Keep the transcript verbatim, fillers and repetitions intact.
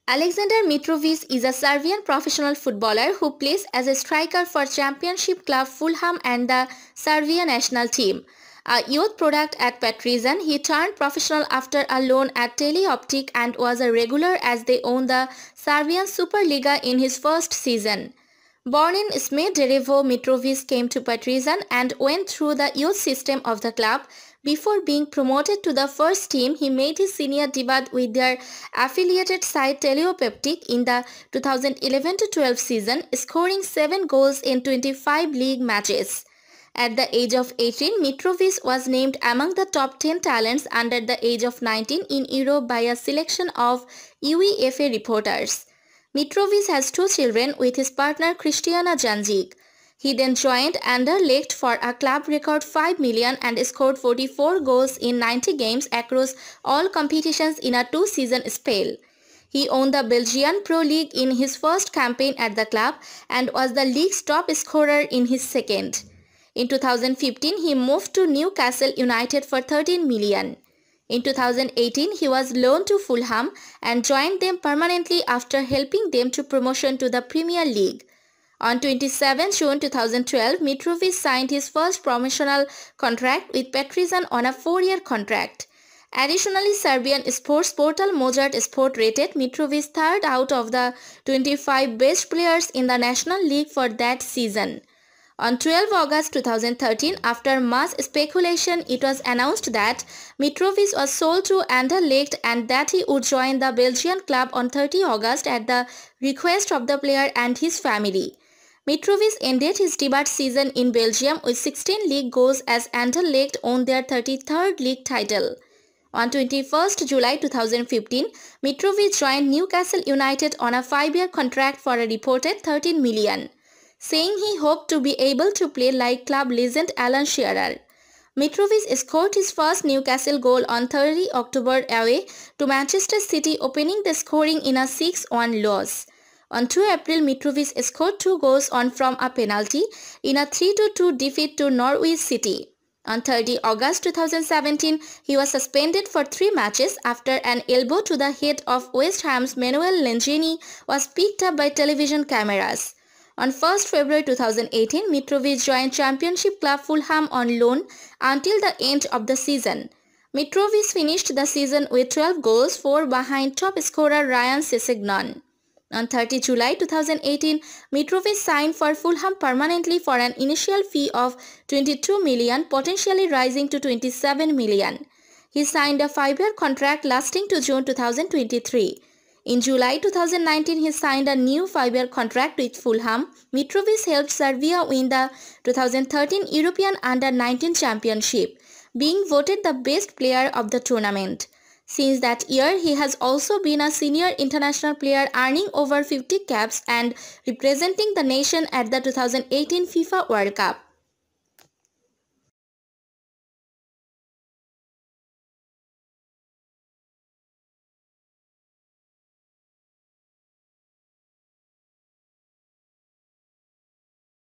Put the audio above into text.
Aleksandar Mitrovic is a Serbian professional footballer who plays as a striker for Championship club Fulham and the Serbia national team. A youth product at Partizan, he turned professional after a loan at Teleoptik and was a regular as they won the Serbian SuperLiga in his first season. Born in Smederevo, Mitrovic came to Partizan and went through the youth system of the club. Before being promoted to the first team, he made his senior debut with their affiliated side Teleoptik in the two thousand eleven to twelve season, scoring seven goals in twenty-five league matches. At the age of eighteen, Mitrovic was named among the top ten talents under the age of nineteen in Europe by a selection of UEFA reporters. Mitrovic has two children with his partner Christiana Janjic. He then joined Anderlecht for a club record five million and scored forty-four goals in ninety games across all competitions in a two-season spell. He won the Belgian Pro League in his first campaign at the club and was the league's top scorer in his second. In two thousand fifteen, he moved to Newcastle United for thirteen million. In two thousand eighteen, he was loaned to Fulham and joined them permanently after helping them to promotion to the Premier League. On twenty-seventh June two thousand twelve, Mitrovic signed his first promotional contract with Partizan on a four-year contract. Additionally, Serbian sports portal Mozart Sport rated Mitrovic third out of the twenty-five best players in the National League for that season. On twelfth August two thousand thirteen, after much speculation, it was announced that Mitrovic was sold to Anderlecht and that he would join the Belgian club on thirtieth August at the request of the player and his family. Mitrovic ended his debut season in Belgium with sixteen league goals as Anderlecht won their thirty-third league title. On twenty-first July two thousand fifteen, Mitrovic joined Newcastle United on a five-year contract for a reported thirteen million, saying he hoped to be able to play like club legend Alan Shearer. Mitrovic scored his first Newcastle goal on thirtieth October away to Manchester City, opening the scoring in a six one loss. On second April, Mitrovic scored two goals on from a penalty in a three to two defeat to Norwich City. On thirtieth August two thousand seventeen, he was suspended for three matches after an elbow to the head of West Ham's Manuel Lanzini was picked up by television cameras. On first February two thousand eighteen, Mitrovic joined Championship club Fulham on loan until the end of the season. Mitrovic finished the season with twelve goals, four behind top scorer Ryan Sessegnon. On thirtieth July two thousand eighteen, Mitrovic signed for Fulham permanently for an initial fee of twenty-two million, potentially rising to twenty-seven million. He signed a five-year contract lasting to June two thousand twenty-three. In July two thousand nineteen, he signed a new five-year contract with Fulham. Mitrovic helped Serbia win the two thousand thirteen European Under nineteen Championship, being voted the best player of the tournament. Since that year, he has also been a senior international player, earning over fifty caps and representing the nation at the two thousand eighteen FIFA World Cup.